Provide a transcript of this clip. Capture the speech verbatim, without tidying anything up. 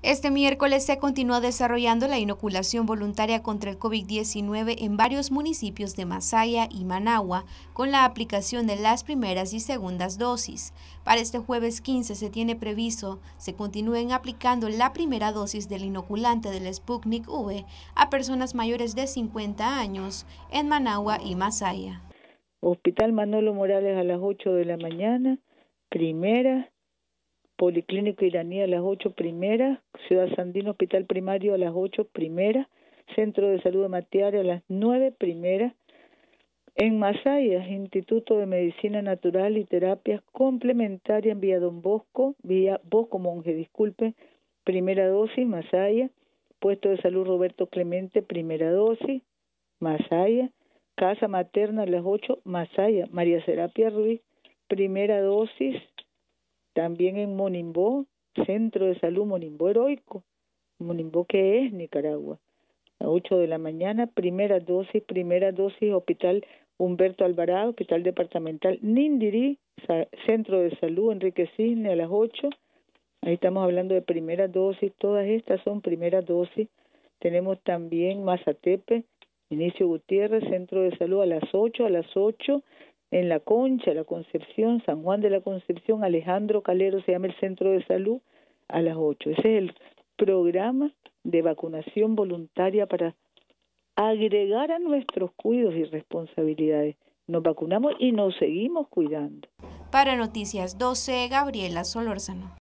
Este miércoles se continúa desarrollando la inoculación voluntaria contra el COVID diecinueve en varios municipios de Masaya y Managua, con la aplicación de las primeras y segundas dosis. Para este jueves quince se tiene previsto se continúen aplicando la primera dosis del inoculante del Sputnik V a personas mayores de cincuenta años en Managua y Masaya. Hospital Manolo Morales a las ocho de la mañana, primera. Policlínico Iraní a las ocho, primera. Ciudad Sandino, Hospital Primario a las ocho, primera. Centro de Salud de Matiare a las nueve, primera. En Masaya, Instituto de Medicina Natural y Terapias Complementarias en Vía Don Bosco, Vía Bosco Monje, disculpe, primera dosis, Masaya. Puesto de Salud Roberto Clemente, primera dosis, Masaya. Casa Materna a las ocho, Masaya. María Serapia Ruiz, primera dosis. También en Monimbó, Centro de Salud Monimbó Heroico, Monimbó que es Nicaragua, a ocho de la mañana, primera dosis, primera dosis, Hospital Humberto Alvarado, Hospital Departamental Nindirí, Centro de Salud Enrique Cisne a las ocho, ahí estamos hablando de primera dosis, todas estas son primeras dosis. Tenemos también Mazatepe, Inicio Gutiérrez, Centro de Salud a las ocho, a las ocho, en La Concha, La Concepción, San Juan de la Concepción, Alejandro Calero se llama el Centro de Salud, a las ocho. Ese es el programa de vacunación voluntaria para agregar a nuestros cuidados y responsabilidades. Nos vacunamos y nos seguimos cuidando. Para Noticias doce, Gabriela Solórzano.